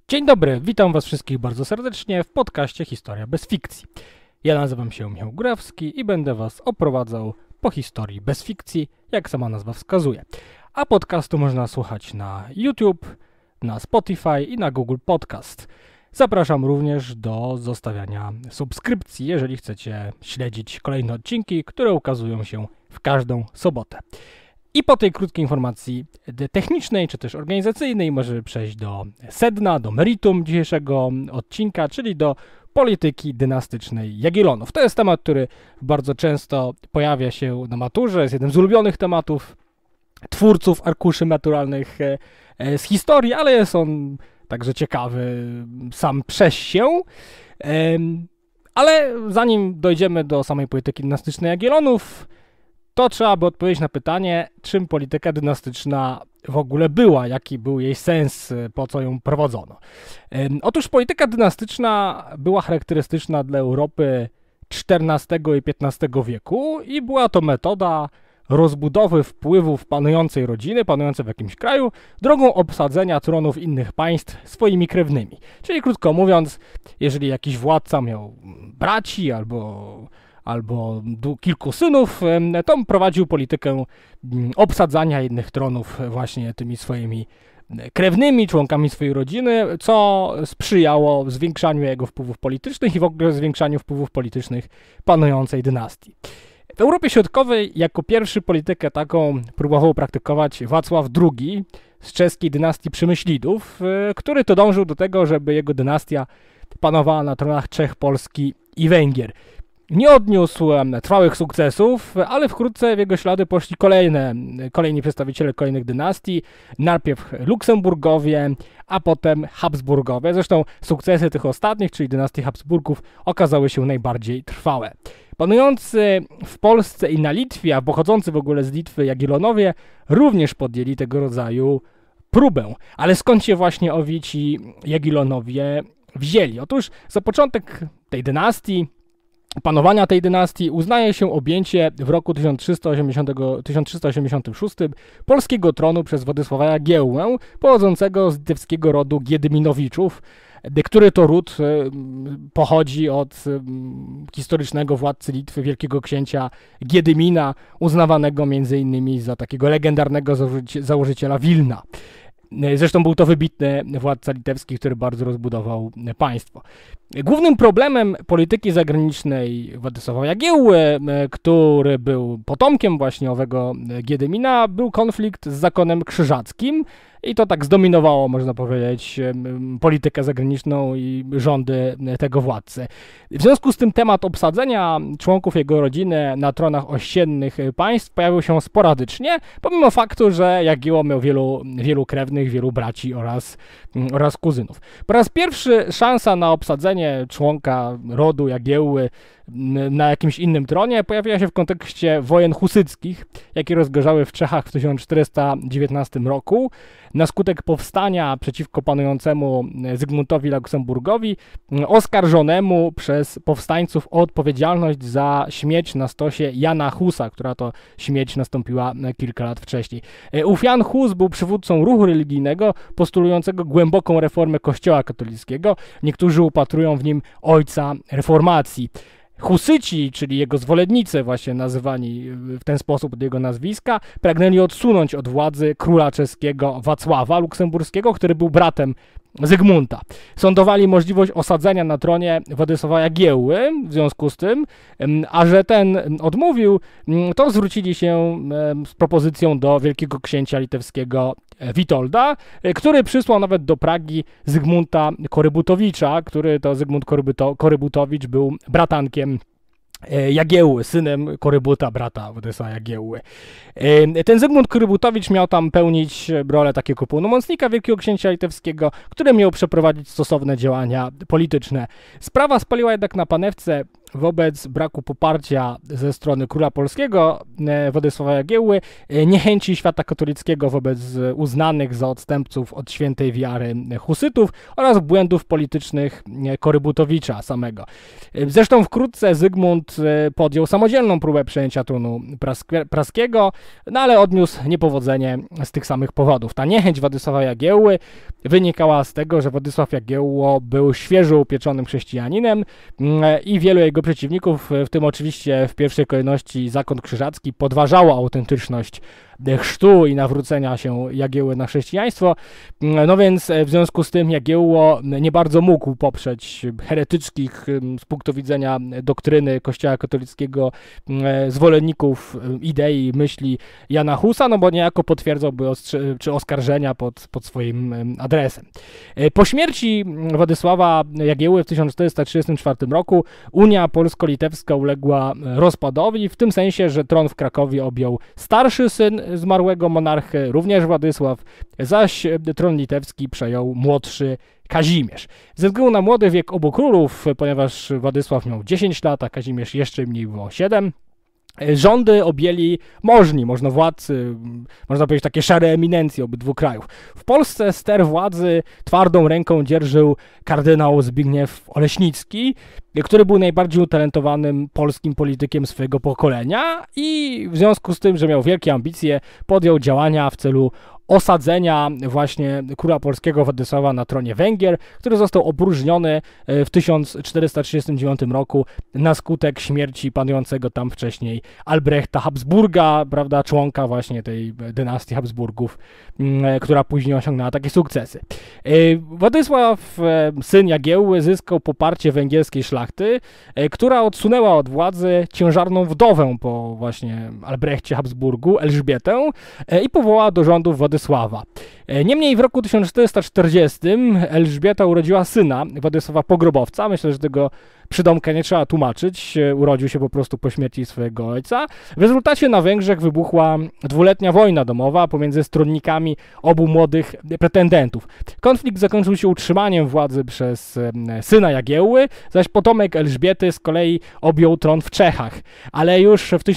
Dzień dobry, witam was wszystkich bardzo serdecznie w podcaście Historia bez fikcji. Ja nazywam się Michał Górewski i będę was oprowadzał po historii bez fikcji, jak sama nazwa wskazuje. A podcastu można słuchać na YouTube, na Spotify i na Google Podcast. Zapraszam również do zostawiania subskrypcji, jeżeli chcecie śledzić kolejne odcinki, które ukazują się w każdą sobotę. I po tej krótkiej informacji technicznej, czy też organizacyjnej, możemy przejść do sedna, do meritum dzisiejszego odcinka, czyli do polityki dynastycznej Jagiellonów. To jest temat, który bardzo często pojawia się na maturze, jest jednym z ulubionych tematów twórców arkuszy maturalnych z historii, ale jest on także ciekawy sam przez się. Ale zanim dojdziemy do samej polityki dynastycznej Jagiellonów, to trzeba by odpowiedzieć na pytanie, czym polityka dynastyczna w ogóle była, jaki był jej sens, po co ją prowadzono. Otóż polityka dynastyczna była charakterystyczna dla Europy XIV i XV wieku i była to metoda rozbudowy wpływów panującej rodziny, panującej w jakimś kraju, drogą obsadzenia tronów innych państw swoimi krewnymi. Czyli krótko mówiąc, jeżeli jakiś władca miał braci albo kilku synów, to prowadził politykę obsadzania innych tronów właśnie tymi swoimi krewnymi, członkami swojej rodziny, co sprzyjało zwiększaniu jego wpływów politycznych i w ogóle zwiększaniu wpływów politycznych panującej dynastii. W Europie Środkowej jako pierwszy politykę taką próbował praktykować Wacław II z czeskiej dynastii Przemyślidów, który to dążył do tego, żeby jego dynastia panowała na tronach Czech, Polski i Węgier. Nie odniósł trwałych sukcesów, ale wkrótce w jego ślady poszli kolejni przedstawiciele kolejnych dynastii, najpierw Luksemburgowie, a potem Habsburgowie. Zresztą sukcesy tych ostatnich, czyli dynastii Habsburgów, okazały się najbardziej trwałe. Panujący w Polsce i na Litwie, a pochodzący w ogóle z Litwy Jagiellonowie również podjęli tego rodzaju próbę. Ale skąd się właśnie owi ci Jagiellonowie wzięli? Otóż za początek tej dynastii, panowania tej dynastii uznaje się objęcie w roku 1386 polskiego tronu przez Władysława Jagiełłę, pochodzącego z litewskiego rodu Giedyminowiczów, który to ród pochodzi od historycznego władcy Litwy, wielkiego księcia Giedymina, uznawanego m.in. za takiego legendarnego założyciela Wilna. Zresztą był to wybitny władca litewski, który bardzo rozbudował państwo. Głównym problemem polityki zagranicznej Władysława Jagiełły, który był potomkiem właśnie owego Giedymina, był konflikt z zakonem krzyżackim i to tak zdominowało, można powiedzieć, politykę zagraniczną i rządy tego władcy. W związku z tym temat obsadzenia członków jego rodziny na tronach ościennych państw pojawił się sporadycznie, pomimo faktu, że Jagiełło miał wielu krewnych, wielu braci oraz kuzynów. Po raz pierwszy szansa na obsadzenie członka rodu Jagiełły na jakimś innym tronie pojawiła się w kontekście wojen husyckich, jakie rozgorzały w Czechach w 1419 roku. Na skutek powstania przeciwko panującemu Zygmuntowi Luksemburgowi, oskarżonemu przez powstańców o odpowiedzialność za śmierć na stosie Jana Husa, która to śmierć nastąpiła kilka lat wcześniej. Ów Jan Hus był przywódcą ruchu religijnego postulującego głęboką reformę Kościoła katolickiego. Niektórzy upatrują w nim ojca reformacji. Husyci, czyli jego zwolennicy, właśnie nazywani w ten sposób od jego nazwiska, pragnęli odsunąć od władzy króla czeskiego Wacława Luksemburskiego, który był bratem Zygmunta. Sądowali możliwość osadzenia na tronie Władysława Jagiełły w związku z tym, a że ten odmówił, to zwrócili się z propozycją do wielkiego księcia litewskiego Witolda, który przysłał nawet do Pragi Zygmunta Korybutowicza, który to Zygmunt Korybutowicz był bratankiem Jagiełły, synem Korybuta, brata Władysława Jagiełły. Ten Zygmunt Korybutowicz miał tam pełnić rolę takiego pełnomocnika wielkiego księcia litewskiego, który miał przeprowadzić stosowne działania polityczne. Sprawa spaliła jednak na panewce wobec braku poparcia ze strony króla polskiego Władysława Jagiełły, niechęci świata katolickiego wobec uznanych za odstępców od świętej wiary husytów oraz błędów politycznych Korybutowicza samego. Zresztą wkrótce Zygmunt podjął samodzielną próbę przejęcia tronu praskiego, no ale odniósł niepowodzenie z tych samych powodów. Ta niechęć Władysława Jagiełły wynikała z tego, że Władysław Jagiełło był świeżo upieczonym chrześcijaninem i wielu jego przeciwników, w tym oczywiście w pierwszej kolejności Zakon Krzyżacki, podważało autentyczność chrztu i nawrócenia się Jagiełły na chrześcijaństwo. No więc w związku z tym Jagiełło nie bardzo mógł poprzeć heretyckich z punktu widzenia doktryny Kościoła katolickiego zwolenników idei, myśli Jana Husa, no bo niejako potwierdzałby czy oskarżenia pod swoim adresem. Po śmierci Władysława Jagiełły w 1434 roku Unia Polsko-Litewska uległa rozpadowi, w tym sensie, że tron w Krakowie objął starszy syn zmarłego monarchy, również Władysław, zaś tron litewski przejął młodszy Kazimierz. Ze względu na młody wiek obu królów, ponieważ Władysław miał 10 lat, a Kazimierz jeszcze mniej było 7, rządy objęli możnowładcy, można powiedzieć takie szare eminencje obydwu krajów. W Polsce ster władzy twardą ręką dzierżył kardynał Zbigniew Oleśnicki, który był najbardziej utalentowanym polskim politykiem swojego pokolenia i w związku z tym, że miał wielkie ambicje, podjął działania w celu osadzenia właśnie króla polskiego Władysława na tronie Węgier, który został opróżniony w 1439 roku na skutek śmierci panującego tam wcześniej Albrechta Habsburga, prawda, członka właśnie tej dynastii Habsburgów, która później osiągnęła takie sukcesy. Władysław, syn Jagiełły, zyskał poparcie węgierskiej szlachty, która odsunęła od władzy ciężarną wdowę po właśnie Albrechcie Habsburgu, Elżbietę, i powołała do rządu Władysława. Niemniej w roku 1440 Elżbieta urodziła syna Władysława Pogrobowca. Myślę, że tego przydomka nie trzeba tłumaczyć. Urodził się po prostu po śmierci swojego ojca. W rezultacie na Węgrzech wybuchła dwuletnia wojna domowa pomiędzy stronnikami obu młodych pretendentów. Konflikt zakończył się utrzymaniem władzy przez syna Jagiełły, zaś potomek Elżbiety z kolei objął tron w Czechach. Ale już w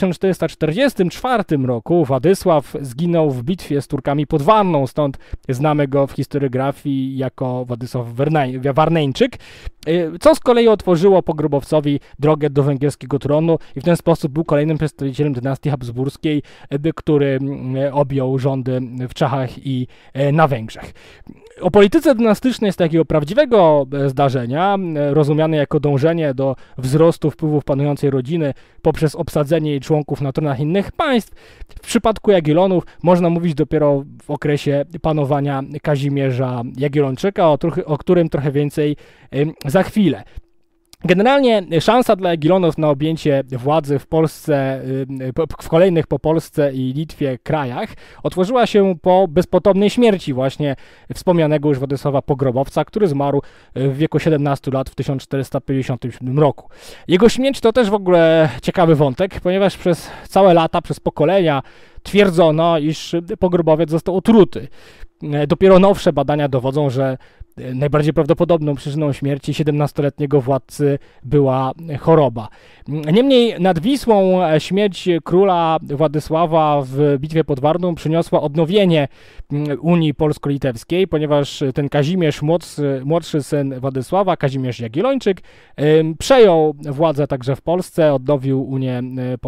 1444 roku Władysław zginął w bitwie z Turkami pod Warną, stąd znamy go w historiografii jako Władysław Warneńczyk, co z kolei otworzyło Pogrobowcowi drogę do węgierskiego tronu i w ten sposób był kolejnym przedstawicielem dynastii habsburskiej, który objął rządy w Czechach i na Węgrzech. O polityce dynastycznej z takiego prawdziwego zdarzenia, rozumiane jako dążenie do wzrostu wpływów panującej rodziny poprzez obsadzenie jej członków na tronach innych państw, w przypadku Jagiellonów można mówić dopiero w okresie panowania Kazimierza Jagiellończyka, o którym trochę więcej za chwilę. Generalnie szansa dla Jagiellonów na objęcie władzy w Polsce, w kolejnych po Polsce i Litwie krajach otworzyła się po bezpotomnej śmierci właśnie wspomnianego już Władysława Pogrobowca, który zmarł w wieku 17 lat w 1457 roku. Jego śmierć to też w ogóle ciekawy wątek, ponieważ przez całe lata, przez pokolenia twierdzono, iż Pogrobowiec został otruty. Dopiero nowsze badania dowodzą, że najbardziej prawdopodobną przyczyną śmierci 17-letniego władcy była choroba. Niemniej nad Wisłą śmierć króla Władysława w bitwie pod Warną przyniosła odnowienie Unii Polsko-Litewskiej, ponieważ ten Kazimierz, młodszy syn Władysława, Kazimierz Jagiellończyk, przejął władzę także w Polsce, odnowił Unię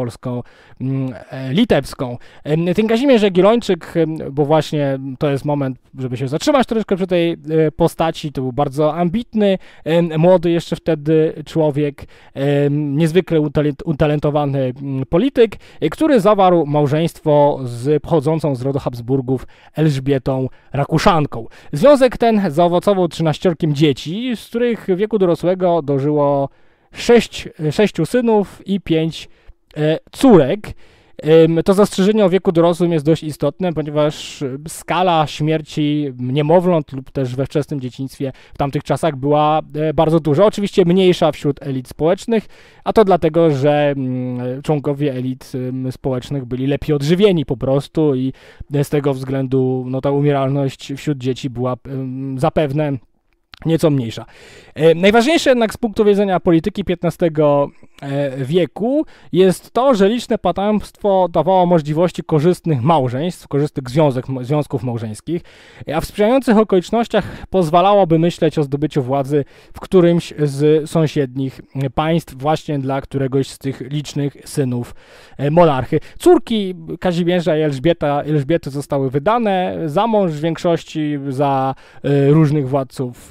Polsko-Litewską. Ten Kazimierz Jagiellończyk, bo właśnie to jest moment, żeby się zatrzymać troszkę przy tej postaci, to był bardzo ambitny, młody jeszcze wtedy człowiek, niezwykle utalentowany polityk, który zawarł małżeństwo z pochodzącą z rodu Habsburgów Elżbietą Rakuszanką. Związek ten zaowocował 13 dzieci, z których w wieku dorosłego dożyło 6 synów i 5 córek. To zastrzeżenie o wieku dorosłym jest dość istotne, ponieważ skala śmierci niemowląt lub też we wczesnym dzieciństwie w tamtych czasach była bardzo duża. Oczywiście mniejsza wśród elit społecznych, a to dlatego, że członkowie elit społecznych byli lepiej odżywieni po prostu i z tego względu ta umieralność wśród dzieci była zapewne nieco mniejsza. Najważniejsze jednak z punktu widzenia polityki XV wieku jest to, że liczne państwo dawało możliwości korzystnych małżeństw, korzystnych związków małżeńskich, a w sprzyjających okolicznościach pozwalałoby myśleć o zdobyciu władzy w którymś z sąsiednich państw właśnie dla któregoś z tych licznych synów monarchy. Córki Kazimierza i Elżbiety zostały wydane za mąż w większości za różnych władców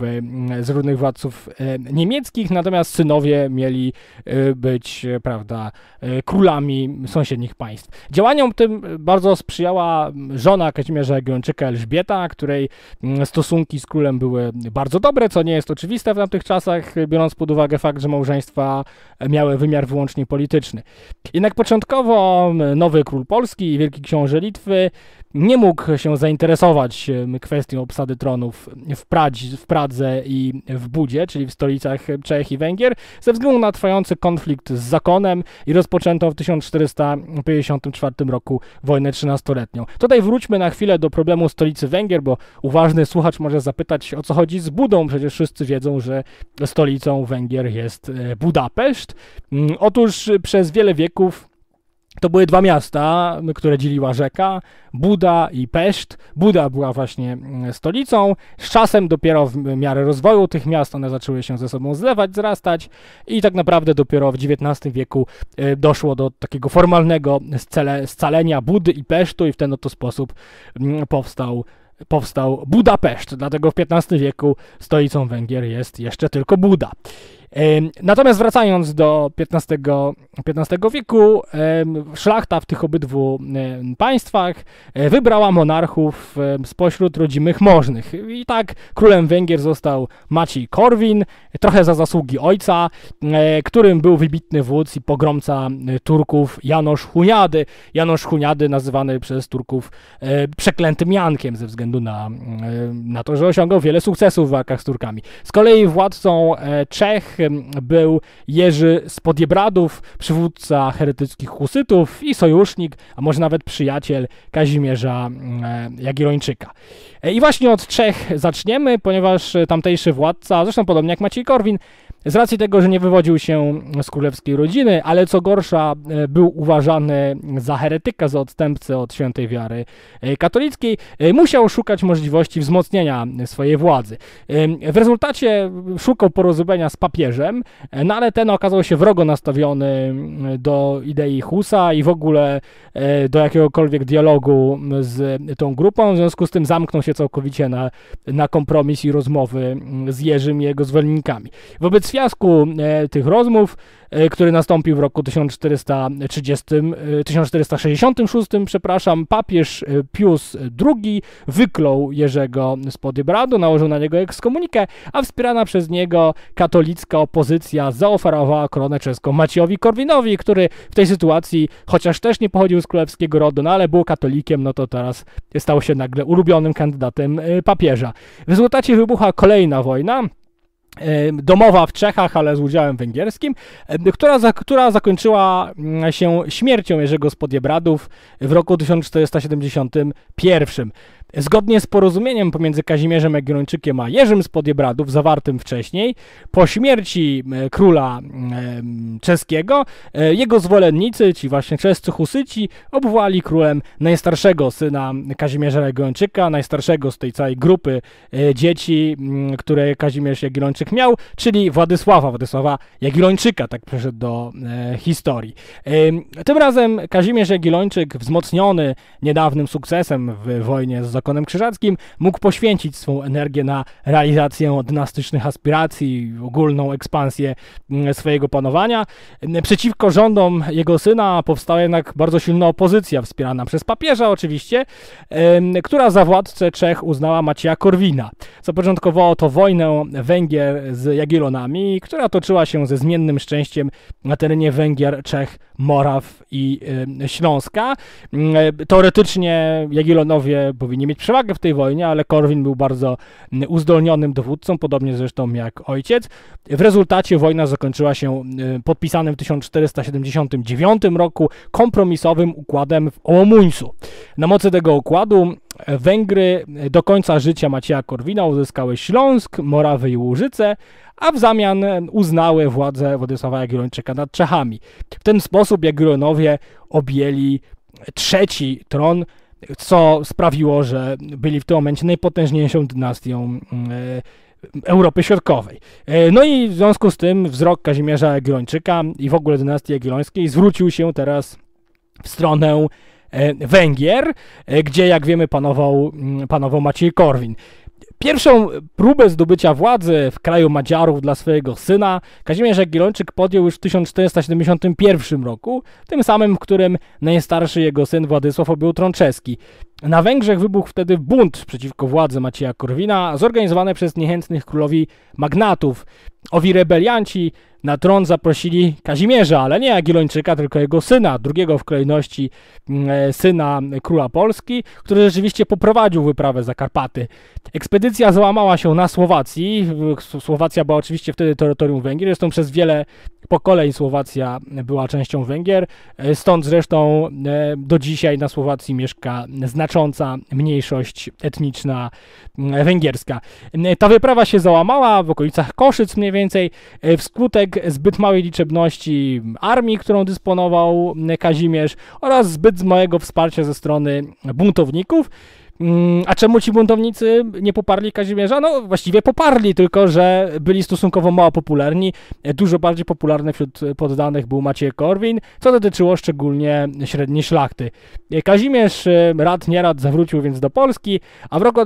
niemieckich, natomiast synowie mieli być, prawda, królami sąsiednich państw. Działaniom tym bardzo sprzyjała żona Kazimierza Jagiellończyka, Elżbieta, której stosunki z królem były bardzo dobre, co nie jest oczywiste w tamtych czasach, biorąc pod uwagę fakt, że małżeństwa miały wymiar wyłącznie polityczny. Jednak początkowo nowy król Polski i wielki książę Litwy nie mógł się zainteresować kwestią obsady tronów w Pradze i w Budzie, czyli w stolicach Czech i Węgier, ze względu na trwający konflikt z zakonem i rozpoczętą w 1454 roku wojnę 13-letnią. Tutaj wróćmy na chwilę do problemu stolicy Węgier, bo uważny słuchacz może zapytać, o co chodzi z Budą. Przecież wszyscy wiedzą, że stolicą Węgier jest Budapeszt. Otóż przez wiele wieków to były dwa miasta, które dzieliła rzeka, Buda i Peszt. Buda była właśnie stolicą. Z czasem dopiero w miarę rozwoju tych miast one zaczęły się ze sobą zlewać, zrastać i tak naprawdę dopiero w XIX wieku doszło do takiego formalnego scalenia Budy i Pesztu i w ten oto sposób powstał Budapeszt. Dlatego w XV wieku stolicą Węgier jest jeszcze tylko Buda. Natomiast wracając do XV wieku, szlachta w tych obydwu państwach wybrała monarchów spośród rodzimych możnych. I tak królem Węgier został Maciej Korwin, trochę za zasługi ojca, którym był wybitny wódz i pogromca Turków János Hunyady. János Hunyady nazywany przez Turków przeklętym Jankiem ze względu na to, że osiągał wiele sukcesów w walkach z Turkami. Z kolei władcą Czech był Jerzy z Podziebradów, przywódca heretyckich husytów i sojusznik, a może nawet przyjaciel Kazimierza Jagiellończyka. I właśnie od Czech zaczniemy, ponieważ tamtejszy władca, zresztą podobnie jak Maciej Korwin, z racji tego, że nie wywodził się z królewskiej rodziny, ale co gorsza był uważany za heretyka, za odstępcę od świętej wiary katolickiej, musiał szukać możliwości wzmocnienia swojej władzy. W rezultacie szukał porozumienia z papieżem, no ale ten okazał się wrogo nastawiony do idei Husa i w ogóle do jakiegokolwiek dialogu z tą grupą, w związku z tym zamknął się całkowicie na kompromis i rozmowy z Jerzym i jego zwolennikami. Wobec fiasku tych rozmów, który nastąpił w roku 1466, papież Pius II wyklął Jerzego z Podiebradu, nałożył na niego ekskomunikę, a wspierana przez niego katolicka opozycja zaoferowała koronę czeską Maciejowi Korwinowi, który w tej sytuacji, chociaż też nie pochodził z królewskiego rodu, no ale był katolikiem, no to teraz stał się nagle ulubionym kandydatem papieża. W rezultacie wybucha kolejna wojna, domowa w Czechach, ale z udziałem węgierskim, która zakończyła się śmiercią Jerzego z Podziebradów w roku 1471. Zgodnie z porozumieniem pomiędzy Kazimierzem Jagiellończykiem a Jerzym z Podziebradów, zawartym wcześniej, po śmierci króla czeskiego, jego zwolennicy, ci właśnie czescy husyci, obwołali królem najstarszego syna Kazimierza Jagiellończyka, najstarszego z tej całej grupy dzieci, które Kazimierz Jagiellończyk miał, czyli Władysława Jagiellończyka, tak przeszedł do historii. Tym razem Kazimierz Jagiellończyk, wzmocniony niedawnym sukcesem w wojnie z zakonem krzyżackim, mógł poświęcić swą energię na realizację dynastycznych aspiracji, ogólną ekspansję swojego panowania. Przeciwko rządom jego syna powstała jednak bardzo silna opozycja, wspierana przez papieża oczywiście, która za władcę Czech uznała Macieja Korwina. Zapoczątkowało to wojnę Węgier z Jagiellonami, która toczyła się ze zmiennym szczęściem na terenie Węgier, Czech, Moraw i Śląska. Teoretycznie Jagiellonowie powinni mieć przewagę w tej wojnie, ale Korwin był bardzo uzdolnionym dowódcą, podobnie zresztą jak ojciec. W rezultacie wojna zakończyła się podpisanym w 1479 roku kompromisowym układem w Ołomuńcu. Na mocy tego układu Węgry do końca życia Macieja Korwina uzyskały Śląsk, Morawy i Łużyce, a w zamian uznały władzę Władysława Jagiellończyka nad Czechami. W ten sposób Jagiellonowie objęli trzeci tron, co sprawiło, że byli w tym momencie najpotężniejszą dynastią Europy Środkowej. No i w związku z tym wzrok Kazimierza Jagiellończyka i w ogóle dynastii jagiellońskiej zwrócił się teraz w stronę Węgier, gdzie, jak wiemy, panował Maciej Korwin. Pierwszą próbę zdobycia władzy w kraju Madziarów dla swojego syna Kazimierz Jagiellończyk podjął już w 1471 roku, tym samym, w którym najstarszy jego syn Władysław objął tron czeski. Na Węgrzech wybuchł wtedy bunt przeciwko władzy Macieja Korwina, zorganizowany przez niechętnych królowi magnatów. Owi rebelianci na tron zaprosili Kazimierza, ale nie Jagiellończyka, tylko jego syna, drugiego w kolejności syna króla Polski, który rzeczywiście poprowadził wyprawę za Karpaty. Ekspedycja załamała się na Słowacji. Słowacja była oczywiście wtedy terytorium Węgier, zresztą przez wiele pokoleń Słowacja była częścią Węgier, stąd zresztą do dzisiaj na Słowacji mieszka znacząca mniejszość etniczna węgierska. Ta wyprawa się załamała w okolicach Koszyc mniej więcej, wskutek zbyt małej liczebności armii, którą dysponował Kazimierz, oraz zbyt małego wsparcia ze strony buntowników. A czemu ci buntownicy nie poparli Kazimierza? No właściwie poparli, tylko że byli stosunkowo mało popularni. Dużo bardziej popularny wśród poddanych był Maciej Korwin, co dotyczyło szczególnie średniej szlachty. Kazimierz rad nie rad zawrócił więc do Polski, a w roku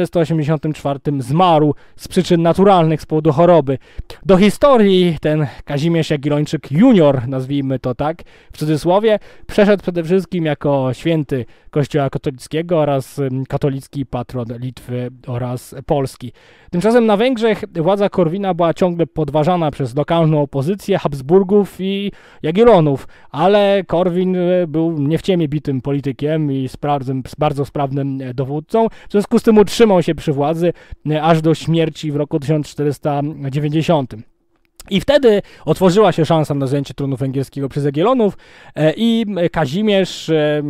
1484 zmarł z przyczyn naturalnych z powodu choroby. Do historii ten Kazimierz Jagiellończyk junior, nazwijmy to tak, w cudzysłowie, przeszedł przede wszystkim jako święty Kościoła katolickiego oraz katolicki patron Litwy oraz Polski. Tymczasem na Węgrzech władza Korwina była ciągle podważana przez lokalną opozycję Habsburgów i Jagiellonów, ale Korwin był nie w ciemię bitym politykiem i bardzo sprawnym dowódcą, w związku z tym utrzymał się przy władzy aż do śmierci w roku 1490. I wtedy otworzyła się szansa na zajęcie tronu węgierskiego przez Jagiellonów i Kazimierz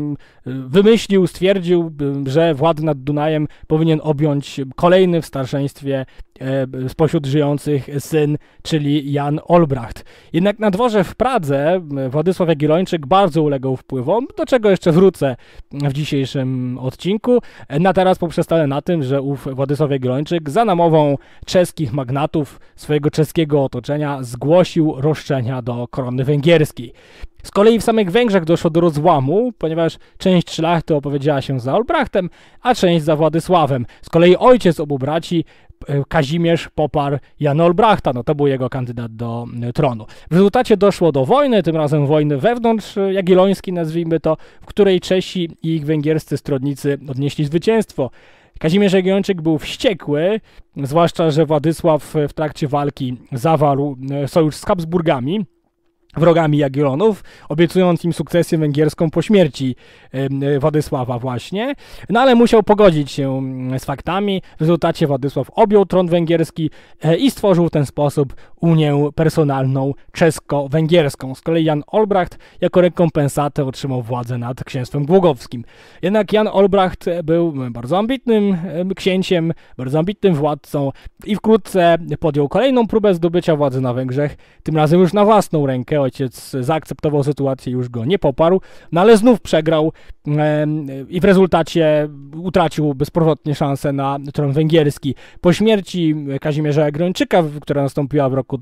stwierdził, że władzę nad Dunajem powinien objąć kolejny w starszeństwie spośród żyjących syn, czyli Jan Olbracht. Jednak na dworze w Pradze Władysław Jagiellończyk bardzo uległ wpływom, do czego jeszcze wrócę w dzisiejszym odcinku. Na teraz poprzestanę na tym, że ów Władysław Jagiellończyk za namową czeskich magnatów swojego czeskiego otoczenia zgłosił roszczenia do korony węgierskiej. Z kolei w samych Węgrzech doszło do rozłamu, ponieważ część szlachty opowiedziała się za Olbrachtem, a część za Władysławem. Z kolei ojciec obu braci, Kazimierz, poparł Jana Olbrachta, no to był jego kandydat do tronu. W rezultacie doszło do wojny, tym razem wojny wewnątrz jagiellońskiej, nazwijmy to, w której Czesi i ich węgierscy stronnicy odnieśli zwycięstwo. Kazimierz Jagiellończyk był wściekły, zwłaszcza że Władysław w trakcie walki zawarł sojusz z Habsburgami, wrogami Jagiellonów, obiecując im sukcesję węgierską po śmierci Władysława właśnie, no ale musiał pogodzić się z faktami. W rezultacie Władysław objął tron węgierski i stworzył w ten sposób unię personalną czesko-węgierską. Z kolei Jan Olbracht jako rekompensatę otrzymał władzę nad księstwem głogowskim. Jednak Jan Olbracht był bardzo ambitnym księciem, bardzo ambitnym władcą i wkrótce podjął kolejną próbę zdobycia władzy na Węgrzech, tym razem już na własną rękę. Ojciec zaakceptował sytuację, już go nie poparł, no ale znów przegrał i w rezultacie utracił bezpowrotnie szansę na tron węgierski. Po śmierci Kazimierza Jagiellończyka, która nastąpiła w roku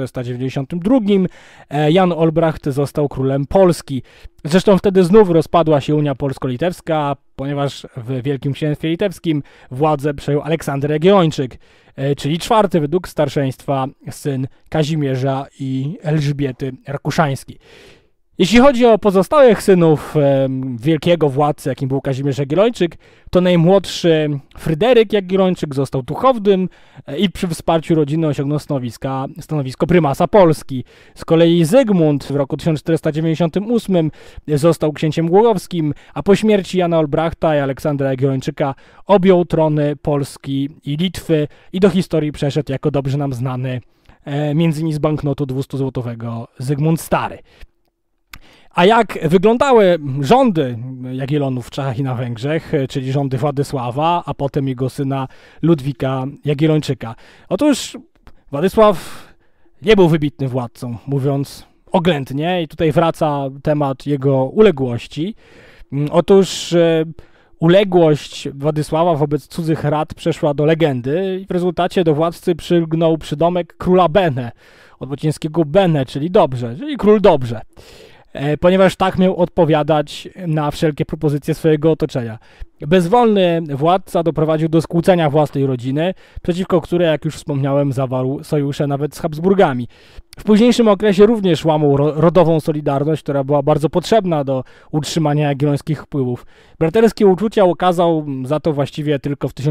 1492, Jan Olbracht został królem Polski. Zresztą wtedy znów rozpadła się Unia Polsko-Litewska, ponieważ w Wielkim Księstwie Litewskim władzę przejął Aleksander Jagiellończyk, czyli czwarty według starszeństwa syn Kazimierza i Elżbiety Rakuszańskiej. Jeśli chodzi o pozostałych synów wielkiego władcy, jakim był Kazimierz Jagiellończyk, to najmłodszy Fryderyk Jagiellończyk został duchownym i przy wsparciu rodziny osiągnął stanowisko prymasa Polski. Z kolei Zygmunt w roku 1498 został księciem głogowskim, a po śmierci Jana Olbrachta i Aleksandra Jagiellończyka objął trony Polski i Litwy i do historii przeszedł jako dobrze nam znany między innymi z banknotu 200-złotowego Zygmunt Stary. A jak wyglądały rządy Jagiellonów w Czechach i na Węgrzech, czyli rządy Władysława, a potem jego syna Ludwika Jagiellończyka? Otóż Władysław nie był wybitnym władcą, mówiąc oględnie, i tutaj wraca temat jego uległości. Otóż uległość Władysława wobec cudzych rad przeszła do legendy i w rezultacie do władcy przylgnął przydomek króla Bene, od łacińskiego bene, czyli dobrze, czyli król dobrze, ponieważ tak miał odpowiadać na wszelkie propozycje swojego otoczenia. Bezwolny władca doprowadził do skłócenia własnej rodziny, przeciwko której, jak już wspomniałem, zawarł sojusze nawet z Habsburgami. W późniejszym okresie również łamał rodową solidarność, która była bardzo potrzebna do utrzymania jagiellońskich wpływów. Braterskie uczucia okazał za to właściwie tylko w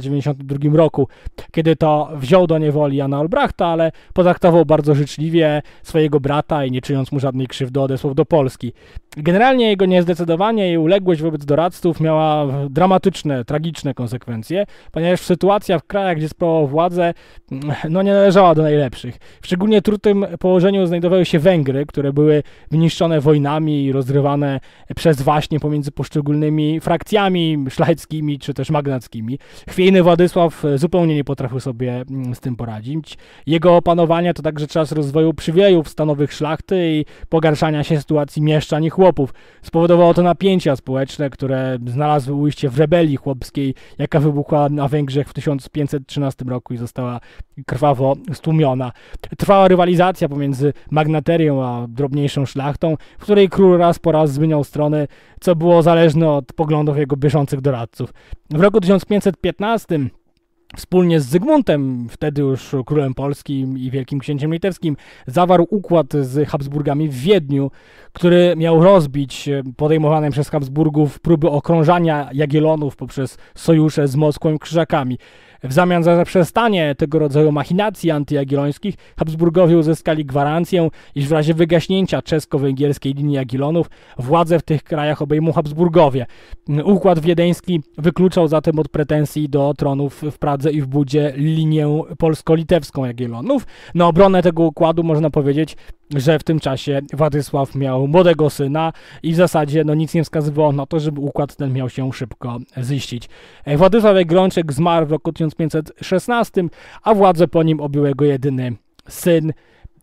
1492 roku, kiedy to wziął do niewoli Jana Olbrachta, ale potraktował bardzo życzliwie swojego brata i nie czyniąc mu żadnej krzywdy odesłał do Polski. Generalnie jego niezdecydowanie i uległość wobec doradców miała dramatyczne, tragiczne konsekwencje, ponieważ sytuacja w krajach, gdzie sprawował władzę, nie należała do najlepszych. W szczególnie trudnym położeniu znajdowały się Węgry, które były wyniszczone wojnami i rozrywane przez waśnie pomiędzy poszczególnymi frakcjami szlacheckimi czy też magnackimi. Chwiejny Władysław zupełnie nie potrafił sobie z tym poradzić. Jego opanowanie to także czas rozwoju przywilejów stanowych szlachty i pogarszania się sytuacji mieszczan i chłopów. Spowodowało to napięcia społeczne, które znalazły ujście w rebelii chłopskiej, jaka wybuchła na Węgrzech w 1513 roku i została krwawo stłumiona. Trwała rywalizacja pomiędzy magnaterią a drobniejszą szlachtą, w której król raz po raz zmieniał strony, co było zależne od poglądów jego bieżących doradców. W roku 1515 wspólnie z Zygmuntem, wtedy już królem polskim i wielkim księciem litewskim, zawarł układ z Habsburgami w Wiedniu, który miał rozbić podejmowane przez Habsburgów próby okrążania Jagiellonów poprzez sojusze z Moskwą i Krzyżakami. W zamian za zaprzestanie tego rodzaju machinacji antyjagiellońskich Habsburgowie uzyskali gwarancję, iż w razie wygaśnięcia czesko-węgierskiej linii Jagiellonów władzę w tych krajach obejmą Habsburgowie. Układ wiedeński wykluczał zatem od pretensji do tronów w Pradze i w Budzie linię polsko-litewską Jagiellonów. Na obronę tego układu można powiedzieć, że w tym czasie Władysław miał młodego syna i w zasadzie nic nie wskazywało na to, żeby układ ten miał się szybko ziścić. Władysław Jagiellończyk zmarł w roku 1516, a władzę po nim objął jego jedyny syn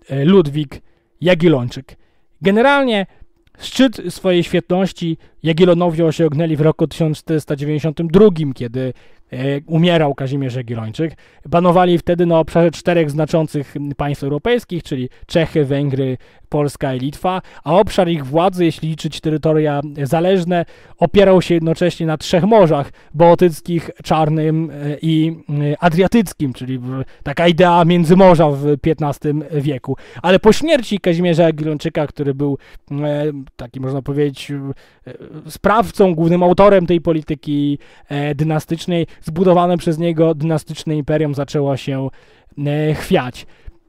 Ludwik Jagiellończyk. Generalnie szczyt swojej świetności Jagiellonowie osiągnęli w roku 1492, kiedy umierał Kazimierz Jagiellończyk. Panowali wtedy na obszarze 4 znaczących państw europejskich, czyli Czechy, Węgry, Polska i Litwa, a obszar ich władzy, jeśli liczyć terytoria zależne, opierał się jednocześnie na 3 morzach: bałtyckich, Czarnym i Adriatyckim, czyli taka idea międzymorza w XV wieku. Ale po śmierci Kazimierza Jagiellończyka, który był taki, można powiedzieć, sprawcą, głównym autorem tej polityki dynastycznej, zbudowane przez niego dynastyczne imperium zaczęło się chwiać.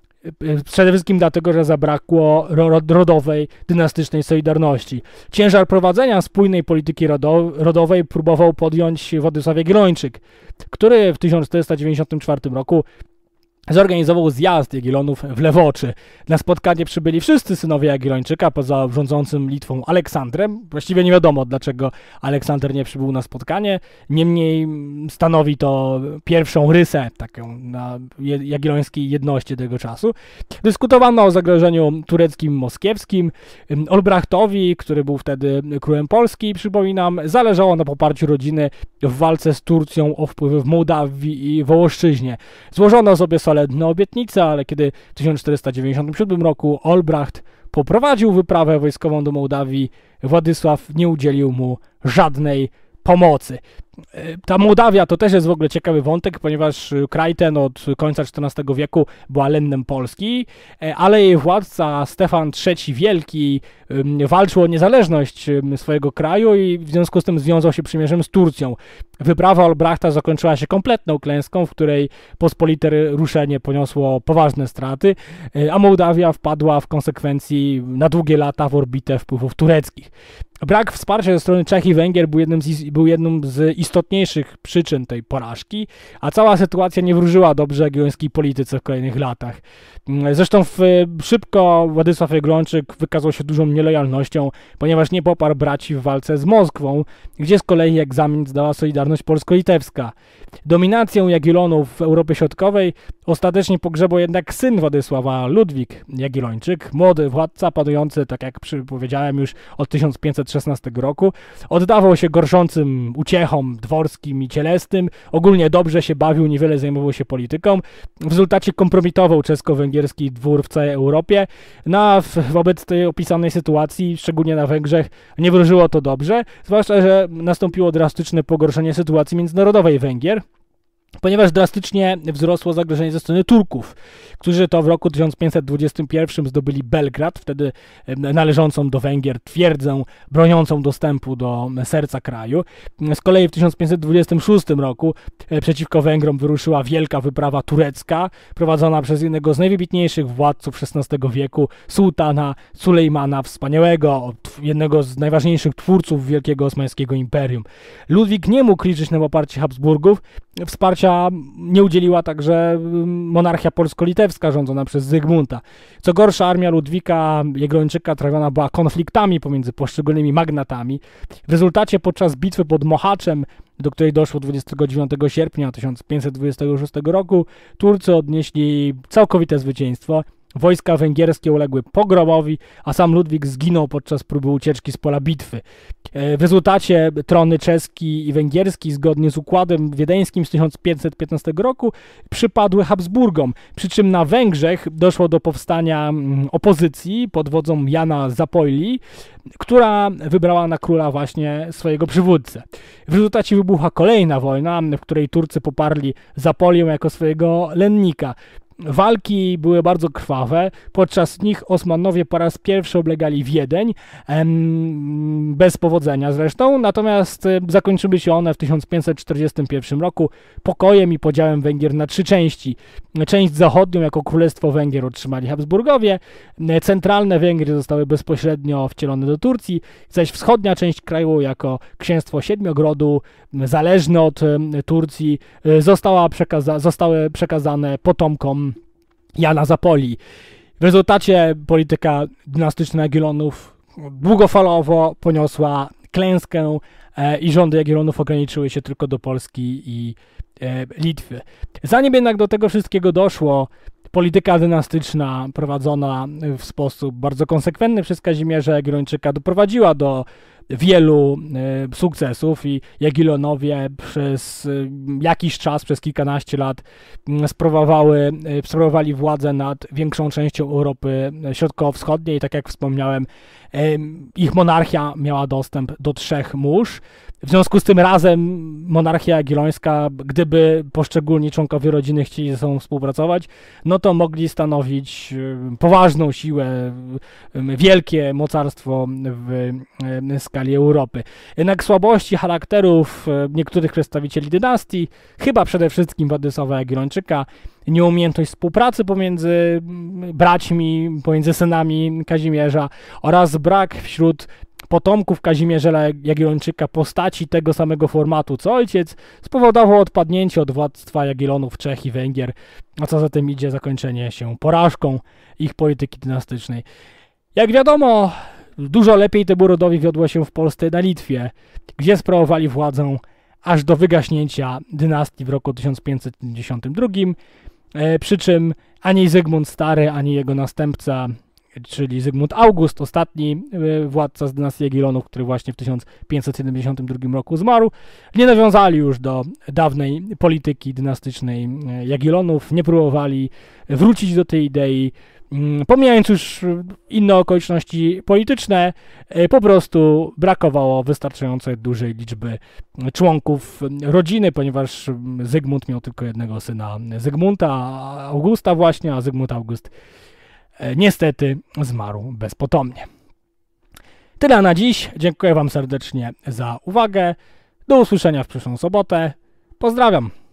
Przede wszystkim dlatego, że zabrakło rodowej, dynastycznej solidarności. Ciężar prowadzenia spójnej polityki rodowej próbował podjąć Władysław Jagiellończyk, który w 1494 roku zorganizował zjazd Jagiellonów w Lewoczy. Na spotkanie przybyli wszyscy synowie Jagiellończyka, poza rządzącym Litwą Aleksandrem. Właściwie nie wiadomo, dlaczego Aleksander nie przybył na spotkanie. Niemniej stanowi to pierwszą rysę taką na jagiellońskiej jedności tego czasu. Dyskutowano o zagrożeniu tureckim, moskiewskim. Olbrachtowi, który był wtedy królem Polski, przypominam, zależało na poparciu rodziny w walce z Turcją o wpływy w Mołdawii i Wołoszczyźnie. Złożono sobie solidne obietnice, ale kiedy w 1497 roku Olbracht poprowadził wyprawę wojskową do Mołdawii, Władysław nie udzielił mu żadnej pomocy. Ta Mołdawia to też jest w ogóle ciekawy wątek, ponieważ kraj ten od końca XIV wieku była lennem Polski, ale jej władca Stefan III Wielki walczył o niezależność swojego kraju i w związku z tym związał się przymierzem z Turcją. Wyprawa Olbrachta zakończyła się kompletną klęską, w której pospolite ruszenie poniosło poważne straty, a Mołdawia wpadła w konsekwencji na długie lata w orbitę wpływów tureckich. Brak wsparcia ze strony Czech i Węgier był jedną z istotniejszych przyczyn tej porażki, a cała sytuacja nie wróżyła dobrze jagiellońskiej polityce w kolejnych latach. Zresztą szybko Władysław Jagiellończyk wykazał się dużą nielojalnością, ponieważ nie poparł braci w walce z Moskwą, gdzie z kolei egzamin zdała Solidarność Polsko-Litewska. Dominację Jagiellonów w Europie Środkowej ostatecznie pogrzebał jednak syn Władysława, Ludwik Jagiellończyk, młody władca panujący, tak jak powiedziałem już, od 1516 roku. Oddawał się gorszącym uciechom dworskim i cielesnym, ogólnie dobrze się bawił, niewiele zajmował się polityką. W rezultacie kompromitował czesko-węgierski dwór w całej Europie. Wobec tej opisanej sytuacji, szczególnie na Węgrzech, nie wróżyło to dobrze, zwłaszcza że nastąpiło drastyczne pogorszenie sytuacji międzynarodowej Węgier, ponieważ drastycznie wzrosło zagrożenie ze strony Turków, którzy to w roku 1521 zdobyli Belgrad, wtedy należącą do Węgier twierdzę broniącą dostępu do serca kraju. Z kolei w 1526 roku przeciwko Węgrom wyruszyła wielka wyprawa turecka, prowadzona przez jednego z najwybitniejszych władców XVI wieku, sułtana Sulejmana Wspaniałego, jednego z najważniejszych twórców Wielkiego Osmańskiego Imperium. Ludwik nie mógł liczyć na poparcie Habsburgów, wsparcia nie udzieliła także monarchia polsko-litewska rządzona przez Zygmunta. Co gorsza, armia Ludwika Jagiellończyka trawiona była konfliktami pomiędzy poszczególnymi magnatami. W rezultacie podczas bitwy pod Mohaczem, do której doszło 29 sierpnia 1526 roku, Turcy odnieśli całkowite zwycięstwo. Wojska węgierskie uległy pogromowi, a sam Ludwik zginął podczas próby ucieczki z pola bitwy. W rezultacie trony czeski i węgierski, zgodnie z układem wiedeńskim z 1515 roku, przypadły Habsburgom, przy czym na Węgrzech doszło do powstania opozycji pod wodzą Jana Zapolyi, która wybrała na króla właśnie swojego przywódcę. W rezultacie wybuchła kolejna wojna, w której Turcy poparli Zapolię jako swojego lennika. Walki były bardzo krwawe, podczas nich Osmanowie po raz pierwszy oblegali Wiedeń, bez powodzenia zresztą, natomiast zakończyły się one w 1541 roku pokojem i podziałem Węgier na 3 części. Część zachodnią jako Królestwo Węgier otrzymali Habsburgowie, centralne Węgry zostały bezpośrednio wcielone do Turcji, zaś wschodnia część kraju jako Księstwo Siedmiogrodu, zależne od Turcji, zostały przekazane potomkom Jana Zapolyi. W rezultacie polityka dynastyczna Jagiellonów długofalowo poniosła klęskę i rządy Jagiellonów ograniczyły się tylko do Polski i Litwy. Zanim jednak do tego wszystkiego doszło, polityka dynastyczna prowadzona w sposób bardzo konsekwentny przez Kazimierza Jagiellończyka doprowadziła do wielu sukcesów i Jagiellonowie przez jakiś czas, przez kilkanaście lat sprawowali władzę nad większą częścią Europy Środkowo-Wschodniej. Tak jak wspomniałem, ich monarchia miała dostęp do 3 mórz. W związku z tym razem monarchia jagiellońska, gdyby poszczególni członkowie rodziny chcieli ze sobą współpracować, no to mogli stanowić poważną siłę, wielkie mocarstwo w skali Europy. Jednak słabości charakterów niektórych przedstawicieli dynastii, chyba przede wszystkim Władysława Jagiellończyka, nieumiejętność współpracy pomiędzy braćmi, pomiędzy synami Kazimierza oraz brak wśród potomków Kazimierza Jagiellończyka postaci tego samego formatu co ojciec spowodowało odpadnięcie od władztwa Jagiellonów, Czech i Węgier, a co za tym idzie zakończenie się porażką ich polityki dynastycznej. Jak wiadomo, dużo lepiej temu rodowi wiodło się w Polsce i na Litwie, gdzie sprawowali władzę aż do wygaśnięcia dynastii w roku 1552, przy czym ani Zygmunt Stary, ani jego następca, czyli Zygmunt August, ostatni władca z dynastii Jagiellonów, który właśnie w 1572 roku zmarł, nie nawiązali już do dawnej polityki dynastycznej Jagiellonów, nie próbowali wrócić do tej idei, pomijając już inne okoliczności polityczne, po prostu brakowało wystarczającej dużej liczby członków rodziny, ponieważ Zygmunt miał tylko jednego syna Zygmunta, Augusta właśnie, a Zygmunt August niestety zmarł bezpotomnie. Tyle na dziś. Dziękuję Wam serdecznie za uwagę. Do usłyszenia w przyszłą sobotę. Pozdrawiam.